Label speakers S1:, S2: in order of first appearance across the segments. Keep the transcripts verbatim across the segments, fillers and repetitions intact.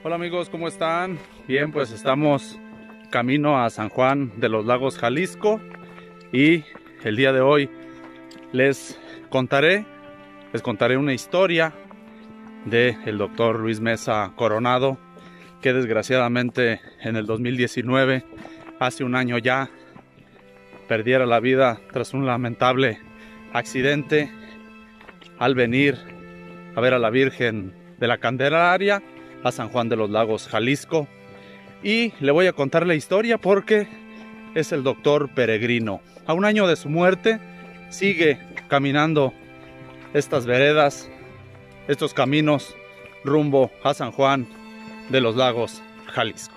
S1: Hola amigos, ¿cómo están? Bien, pues estamos camino a San Juan de los Lagos, Jalisco, y el día de hoy les contaré, les contaré una historia del doctor Luis Mesa Coronado, que desgraciadamente en el dos mil diecinueve, hace un año ya, perdiera la vida tras un lamentable accidente al venir a ver a la Virgen de la Candelaria a San Juan de los Lagos, Jalisco. Y le voy a contar la historia porque es el doctor peregrino. A un año de su muerte sigue caminando estas veredas, estos caminos rumbo a San Juan de los Lagos, Jalisco.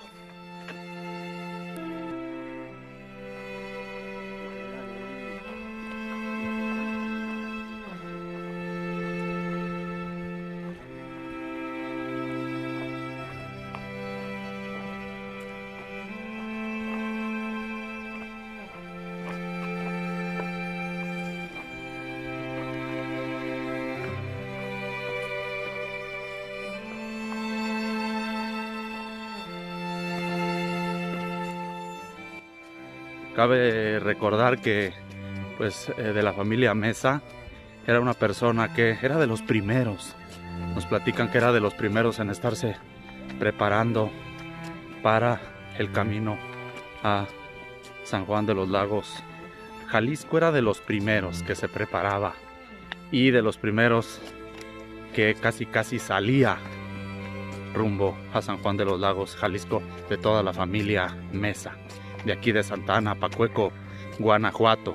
S1: Cabe recordar que pues eh, de la familia Mesa era una persona que era de los primeros. Nos platican que era de los primeros en estarse preparando para el camino a San Juan de los Lagos, Jalisco. Era de los primeros que se preparaba y de los primeros que casi casi salía rumbo a San Juan de los Lagos, Jalisco, de toda la familia Mesa, de aquí de Santa Ana, Pacueco, Guanajuato.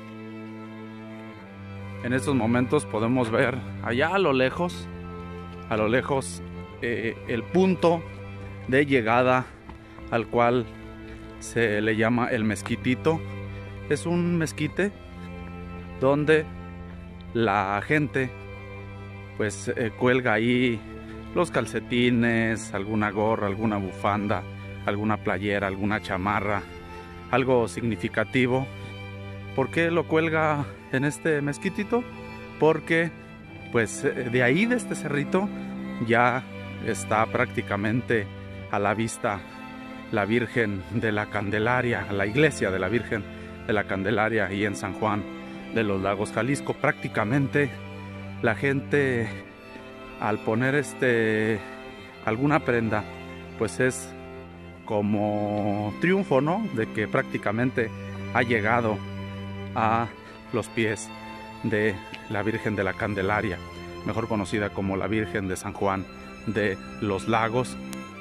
S1: En estos momentos podemos ver allá a lo lejos, a lo lejos, eh, el punto de llegada al cual se le llama el Mezquitito. Es un mezquite donde la gente pues eh, cuelga ahí los calcetines, alguna gorra, alguna bufanda, alguna playera, alguna chamarra, algo significativo. ¿Por qué lo cuelga en este mezquitito? Porque pues de ahí, de este cerrito, ya está prácticamente a la vista la Virgen de la Candelaria, la iglesia de la Virgen de la Candelaria, ahí en San Juan de los Lagos, Jalisco. Prácticamente la gente, al poner este alguna prenda, pues es como triunfo, ¿no? De que prácticamente ha llegado a los pies de la Virgen de la Candelaria, mejor conocida como la Virgen de San Juan de los Lagos.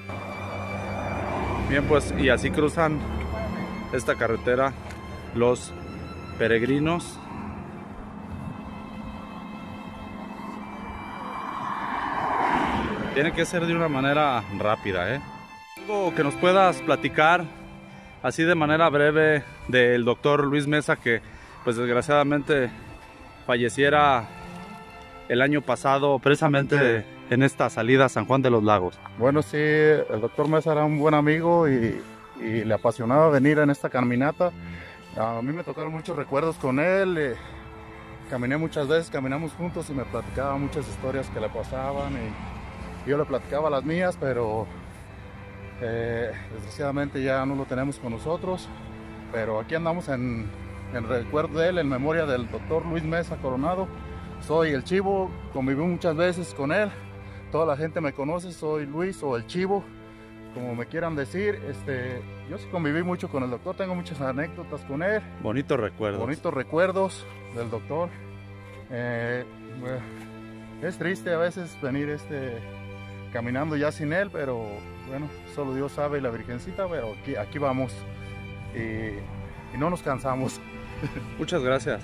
S1: Bien, pues, y así cruzan esta carretera los peregrinos. Tiene que ser de una manera rápida, ¿eh? Algo que nos puedas platicar así de manera breve del doctor Luis Mesa, que pues desgraciadamente falleciera el año pasado precisamente en esta salida a San Juan de los Lagos.
S2: Bueno, sí, el doctor Mesa era un buen amigo y, y le apasionaba venir en esta caminata. A mí me tocaron muchos recuerdos con él. Eh, caminé muchas veces, caminamos juntos y me platicaba muchas historias que le pasaban y yo le platicaba las mías, pero Eh, desgraciadamente ya no lo tenemos con nosotros, pero aquí andamos en, en recuerdo de él, en memoria del doctor Luis Mesa Coronado. Soy el Chivo, conviví muchas veces con él, toda la gente me conoce, soy Luis o el Chivo, como me quieran decir. Este, yo sí conviví mucho con el doctor, tengo muchas anécdotas con él.
S1: Bonitos recuerdos.
S2: Bonitos recuerdos del doctor. Eh, bueno, es triste a veces venir este, caminando ya sin él, pero bueno, solo Dios sabe y la Virgencita, pero aquí, aquí vamos y, y no nos cansamos.
S1: Muchas gracias.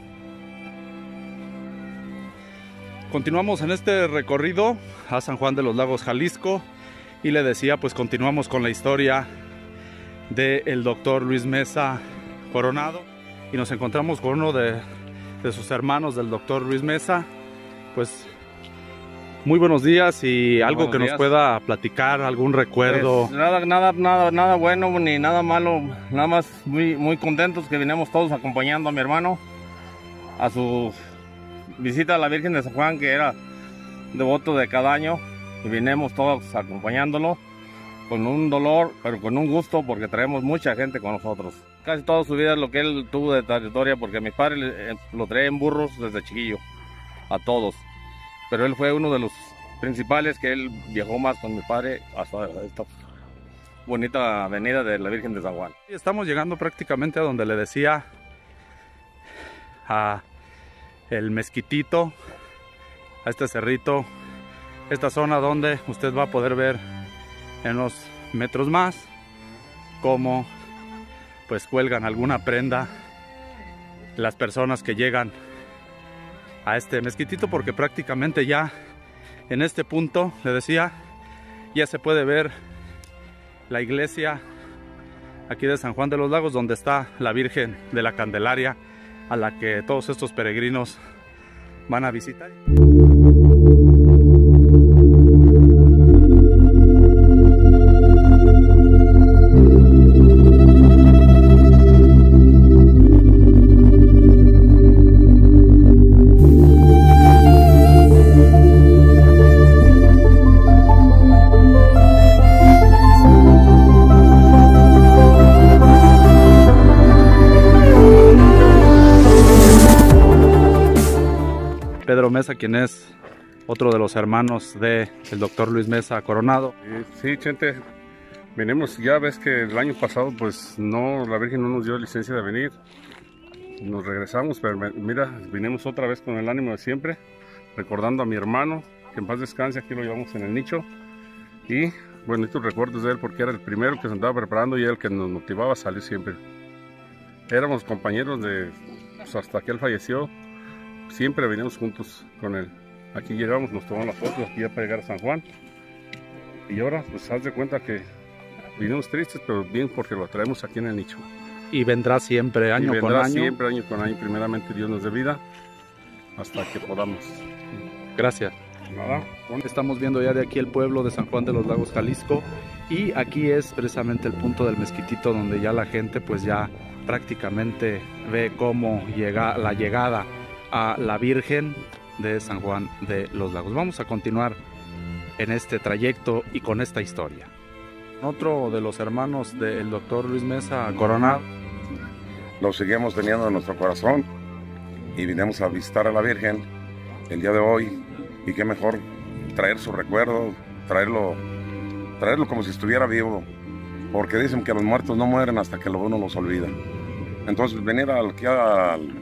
S1: Continuamos en este recorrido a San Juan de los Lagos, Jalisco, y le decía, pues continuamos con la historia del doctor Luis Mesa Coronado, y nos encontramos con uno de, de sus hermanos del doctor Luis Mesa. Pues muy buenos días, y algo
S3: buenos
S1: que nos
S3: días.
S1: pueda platicar, algún recuerdo.
S3: Pues, nada, nada, nada, nada bueno ni nada malo, nada más muy, muy contentos que vinimos todos acompañando a mi hermano a su visita a la Virgen de San Juan, que era devoto de cada año. y vinimos todos acompañándolo con un dolor, pero con un gusto, porque traemos mucha gente con nosotros. Casi toda su vida es lo que él tuvo de trayectoria, porque mi padre lo traía en burros desde chiquillo, a todos. Pero él fue uno de los principales que él viajó más con mi padre hasta esta bonita avenida de la Virgen de San Juan.
S1: Estamos llegando prácticamente a donde le decía, a el Mezquitito, a este cerrito, esta zona donde usted va a poder ver en unos metros más cómo pues cuelgan alguna prenda las personas que llegan a este mezquitito, porque prácticamente ya en este punto, le decía, ya se puede ver la iglesia aquí de San Juan de los Lagos, donde está la Virgen de la Candelaria, a la que todos estos peregrinos van a visitar. Pedro Mesa, quien es otro de los hermanos del doctor Luis Mesa Coronado.
S4: Sí, Chente, venimos, ya ves que el año pasado pues no, la Virgen no nos dio licencia de venir, nos regresamos, pero mira, vinimos otra vez con el ánimo de siempre, recordando a mi hermano, que en paz descanse, aquí lo llevamos en el nicho, y bonitos recuerdos de él, porque era el primero que se andaba preparando y era el que nos motivaba a salir siempre. Éramos compañeros de, pues, hasta que él falleció. Siempre veníamos juntos con él. Aquí llegamos, nos tomamos las fotos aquí ya para llegar a San Juan. Y ahora, pues, haz de cuenta que vinimos tristes, pero bien porque lo traemos aquí en el nicho.
S1: Y vendrá siempre, año
S4: y vendrá
S1: con año.
S4: siempre, año con año. Primeramente, Dios nos dé vida hasta que podamos.
S1: Gracias.
S4: Nada.
S1: Estamos viendo ya de aquí el pueblo de San Juan de los Lagos, Jalisco. Y aquí es precisamente el punto del mezquitito, donde ya la gente, pues, ya prácticamente ve cómo llega la llegada a la Virgen de San Juan de los Lagos. Vamos a continuar en este trayecto y con esta historia. Otro de los hermanos del doctor Luis Mesa Coronado.
S5: Lo seguimos teniendo en nuestro corazón y vinimos a visitar a la Virgen el día de hoy, y qué mejor traer su recuerdo, traerlo, traerlo como si estuviera vivo, porque dicen que los muertos no mueren hasta que uno los olvida. Entonces venir aquí al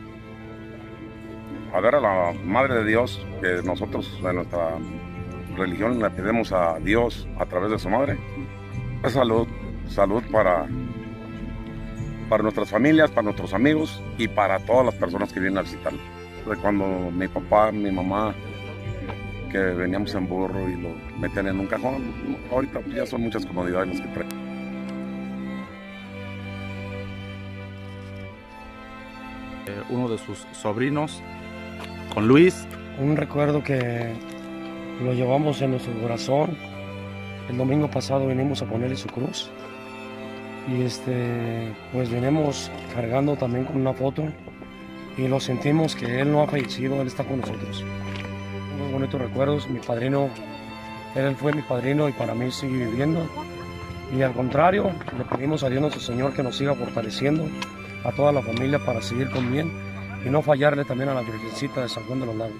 S5: a ver a la Madre de Dios, que nosotros en nuestra religión le pedimos a Dios a través de su madre, es salud, salud para, para nuestras familias, para nuestros amigos y para todas las personas que vienen a visitarlo. De cuando mi papá, mi mamá, que veníamos en burro y lo metían en un cajón, ahorita ya son muchas comodidades las que traen.
S1: Eh, uno de sus sobrinos, con Luis.
S6: Un recuerdo que lo llevamos en nuestro corazón. El domingo pasado vinimos a ponerle su cruz y este, pues venimos cargando también con una foto y lo sentimos que él no ha fallecido, él está con nosotros. Muy bonitos recuerdos. Mi padrino, él fue mi padrino y para mí sigue viviendo, y al contrario, le pedimos a Dios nuestro Señor que nos siga fortaleciendo a toda la familia para seguir con bien y no fallarle también a la Virgencita de San Juan de los Lagos.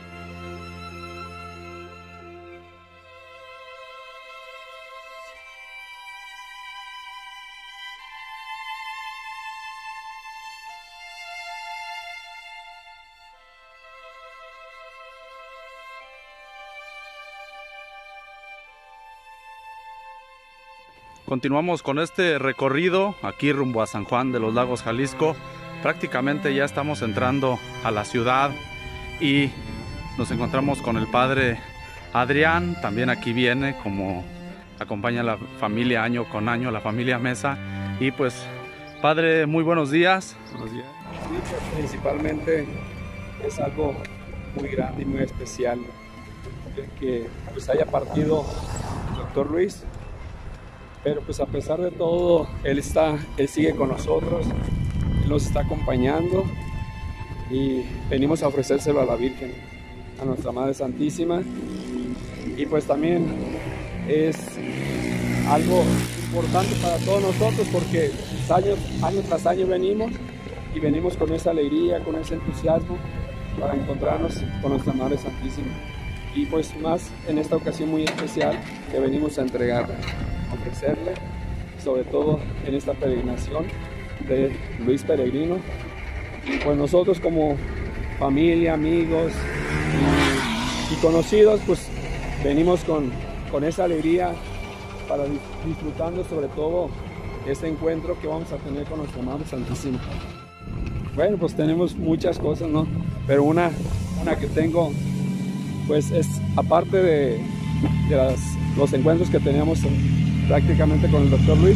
S1: Continuamos con este recorrido aquí rumbo a San Juan de los Lagos, Jalisco. Prácticamente ya estamos entrando a la ciudad y nos encontramos con el padre Adrián. También aquí viene, como acompaña a la familia año con año, la familia Mesa. Y pues, padre, muy buenos días.
S7: Buenos días. Sí, pues, principalmente es algo muy grande y muy especial el que pues haya partido el doctor Luis. Pero pues a pesar de todo, él está, él sigue con nosotros, él nos está acompañando y venimos a ofrecérselo a la Virgen, a nuestra Madre Santísima, y pues también es algo importante para todos nosotros porque año, año tras año venimos y venimos con esa alegría, con ese entusiasmo para encontrarnos con nuestra Madre Santísima. Y pues más en esta ocasión muy especial que venimos a entregarle, a ofrecerle, sobre todo en esta peregrinación de Luis Peregrino. Y pues nosotros como familia, amigos y, y conocidos, pues venimos con, con esa alegría para disfrutando sobre todo este encuentro que vamos a tener con nuestra Madre Santísima. Bueno, pues tenemos muchas cosas, ¿no? Pero una, una que tengo, pues es aparte de, de las, los encuentros que teníamos prácticamente con el doctor Luis,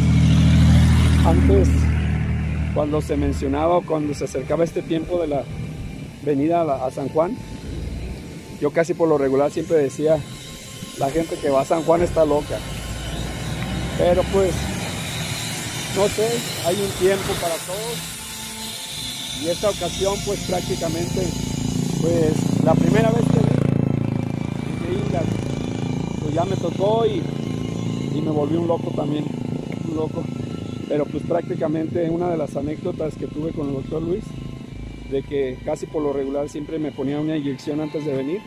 S7: antes cuando se mencionaba o cuando se acercaba este tiempo de la venida a, la, a San Juan, yo casi por lo regular siempre decía, la gente que va a San Juan está loca. Pero pues, no sé, hay un tiempo para todos. Y esta ocasión pues prácticamente, pues la primera vez que vi, vi la, pues ya me tocó y, y me volví un loco también, un loco. Pero pues prácticamente una de las anécdotas que tuve con el doctor Luis, de que casi por lo regular siempre me ponía una inyección antes de venir.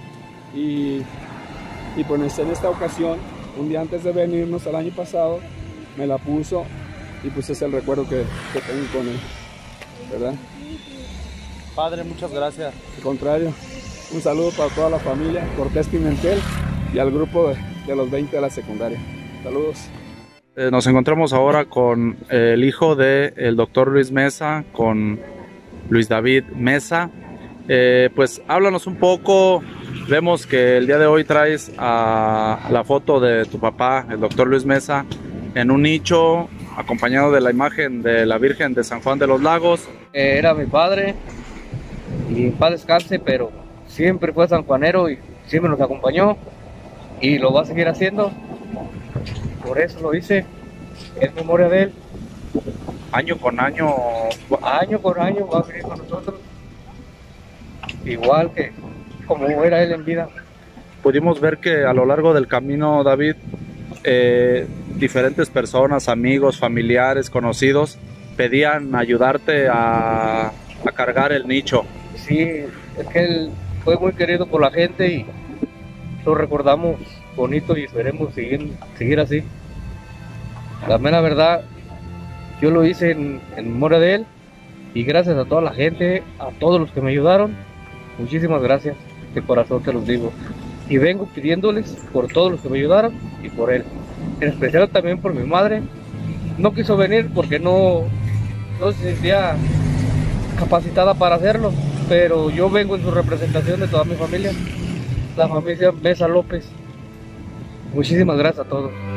S7: Y, y pues en esta ocasión, un día antes de venirnos el año pasado, me la puso y pues es el recuerdo que, que tengo con él, ¿verdad?
S1: Padre, muchas gracias.
S7: Al contrario, un saludo para toda la familia Cortés Pimentel y al grupo de, de los veinte de la secundaria. Saludos.
S1: Eh, nos encontramos ahora con el hijo del doctor Luis Mesa, con Luis David Mesa. Eh, pues háblanos un poco. Vemos que el día de hoy traes a la foto de tu papá, el doctor Luis Mesa, en un nicho, acompañado de la imagen de la Virgen de San Juan de los Lagos.
S8: Eh, era mi padre, y en paz descanse, pero siempre fue sanjuanero y siempre nos acompañó, y lo va a seguir haciendo. Por eso lo hice, en memoria de él.
S1: Año con año,
S8: año con año va a venir con nosotros, igual que como era él en vida.
S1: Pudimos ver que a lo largo del camino, David, eh, diferentes personas, amigos, familiares, conocidos, pedían ayudarte a, a cargar el nicho.
S8: Sí, es que él fue muy querido por la gente y lo recordamos bonito y esperemos seguir, seguir así. La mera verdad, yo lo hice en, en memoria de él y gracias a toda la gente, a todos los que me ayudaron, muchísimas gracias, de corazón te los digo. Y vengo pidiéndoles por todos los que me ayudaron y por él, en especial también por mi madre. No quiso venir porque no, no se sentía capacitada para hacerlo, pero yo vengo en su representación de toda mi familia, la familia Mesa López. Muchísimas gracias a todos.